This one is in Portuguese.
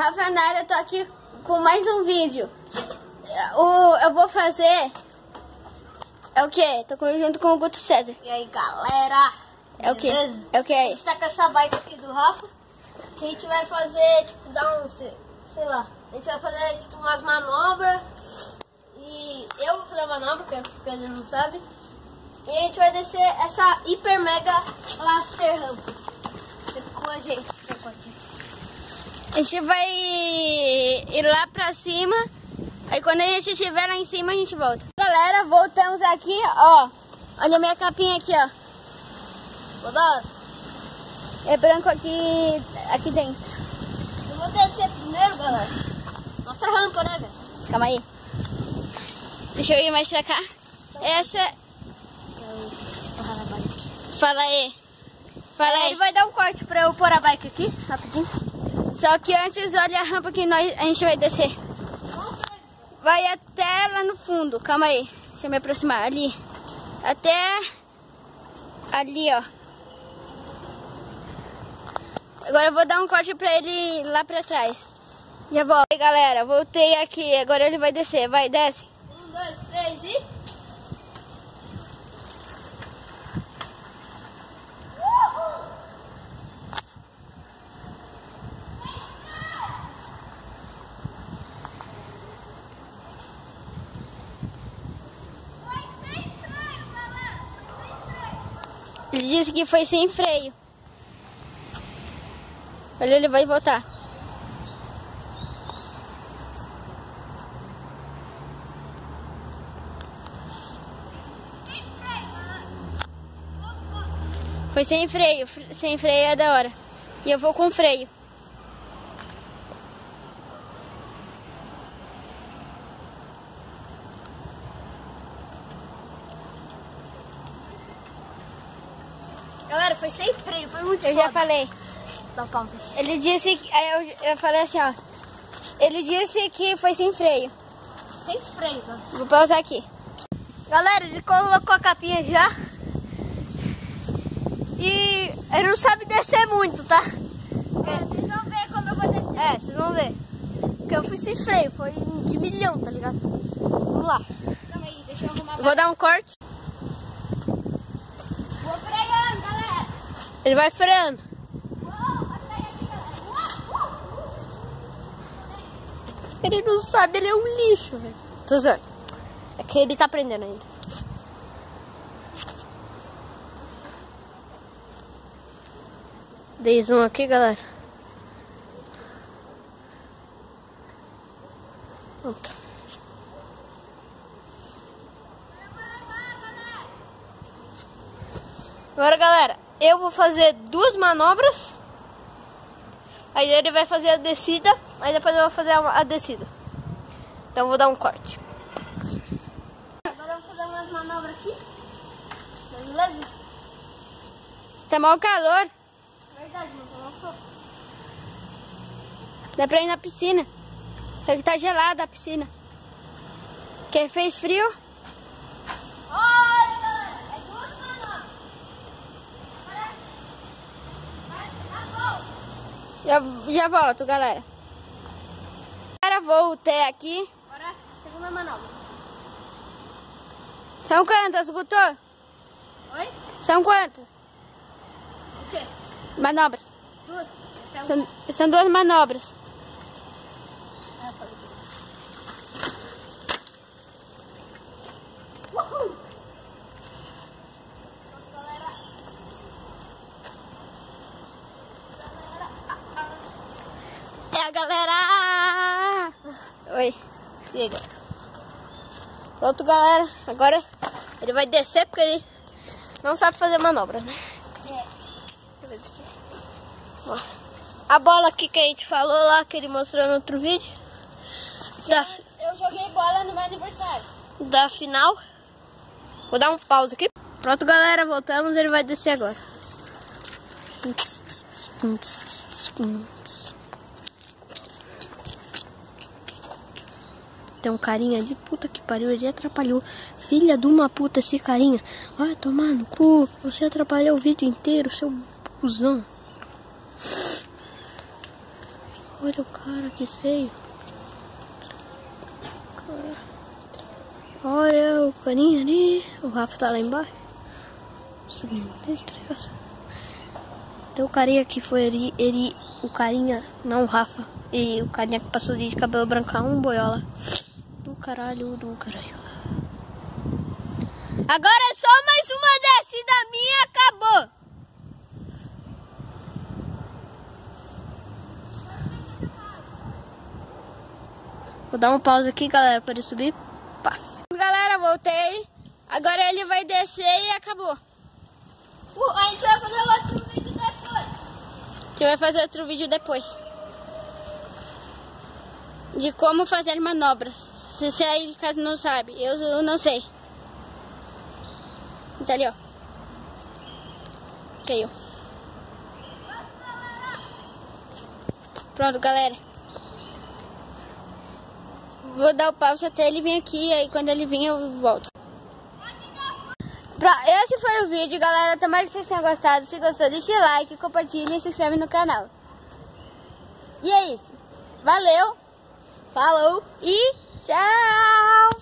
Rafael, eu tô aqui com mais um vídeo. Eu vou fazer... É o quê? Tô junto com o Guto César. E aí, galera? É o quê? Beleza? É o quê? A gente tá com essa bike aqui do Rafa. Que a gente vai fazer, tipo, dar um... Sei lá. A gente vai fazer, tipo, umas manobras. E eu vou fazer a manobra, porque ele não sabe. E a gente vai descer essa hiper mega laster ramp. Com a gente. A gente vai ir lá pra cima. Aí quando a gente estiver lá em cima, a gente volta. Galera, voltamos aqui, ó. Olha a minha capinha aqui, ó. Rodar. É branco aqui dentro. Eu vou descer primeiro, galera. Mostra a rampa, né, velho? Calma aí. Deixa eu ir mais pra cá. Essa... Fala aí. Fala aí. Ele vai dar um corte pra eu pôr a bike aqui, rapidinho. Só que antes, olha a rampa que a gente vai descer. Vai até lá no fundo. Calma aí. Deixa eu me aproximar. Ali. Até ali, ó. Agora eu vou dar um corte pra ele lá pra trás. Já volto. Aí, galera, voltei aqui. Agora ele vai descer. Vai, desce. 1, 2, 3 e... Ele disse que foi sem freio. Olha, ele vai voltar. Foi sem freio. Sem freio é da hora. E eu vou com freio. Galera, foi sem freio, foi muito Eu foda. já falei. Dá pausa. Ele disse que... Aí eu falei assim, ó. Ele disse que foi sem freio. Sem freio, tá? Vou pausar aqui. Galera, ele colocou a capinha já. E ele não sabe descer muito, tá? Vocês vão ver como eu vou descer. É, vocês vão ver. Porque eu fui sem freio, foi de milhão, tá ligado? Vamos lá. Calma aí, deixa eu arrumar. Eu vou dar um corte. Vou freando, galera. Ele vai freando. Vai sair aqui, galera. Ele não sabe, ele é um lixo, velho. Tô zoando. É que ele tá aprendendo ainda. Dei zoom aqui, galera. Pronto. Agora, galera, eu vou fazer 2 manobras. Aí ele vai fazer a descida. Aí depois eu vou fazer a descida. Então eu vou dar um corte. Agora eu vou fazer umas manobras aqui. Beleza? Tá mal calor. Verdade, não colocou. Dá pra ir na piscina. Só que tá gelada a piscina. Que fez frio? Olha, galera, é 2 manobras. Já volto, galera. Agora voltei aqui. Agora, segunda manobra. São quantas, Guto? Oi? São quantas O quê? manobras? 2. São 2 manobras. É a galera! Oi. Chega. Pronto, galera. Agora ele vai descer porque ele não sabe fazer manobra, né? Ó, a bola aqui que a gente falou lá, que ele mostrou no outro vídeo. Eu joguei bola no meu aniversário. Da final. Vou dar um pause aqui. Pronto, galera. Voltamos. Ele vai descer agora. Tem um carinha de puta que pariu, ele atrapalhou. Filha de uma puta esse carinha. Vai tomar no cu. Você atrapalhou o vídeo inteiro, seu cuzão. Olha o cara, que feio. Olha o carinha ali. O Rafa tá lá embaixo. Subindo. Então o carinha que foi ele, o carinha, não o Rafa. E o carinha que passou de cabelo brancão, um boiola. Do caralho. Agora é só mais uma descida minha, acabou. Vou dar um pausa aqui, galera, para ele subir. Pá. Galera, voltei. Agora ele vai descer e acabou. A gente vai fazer outro vídeo depois. A gente vai fazer outro vídeo depois. De como fazer manobras. Se você aí de casa não sabe, eu não sei. Tá ali, ó. Caiu. Pronto, galera. Vou dar o pause até ele vir aqui. Aí quando ele vir eu volto. Esse foi o vídeo, galera. Tomara que vocês tenham gostado. Se gostou, deixa o like, compartilha e se inscreve no canal. E é isso. Valeu. Falou. E tchau.